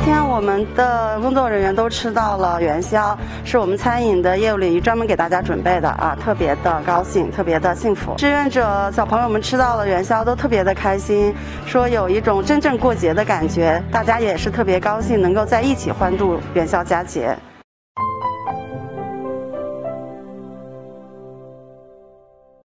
天我们的工作人员都吃到了元宵，是我们餐饮的业务领域专门给大家准备的啊，特别的高兴，特别的幸福。志愿者小朋友们吃到了元宵都特别的开心，说有一种真正过节的感觉，大家也是特别高兴能够在一起欢度元宵佳节。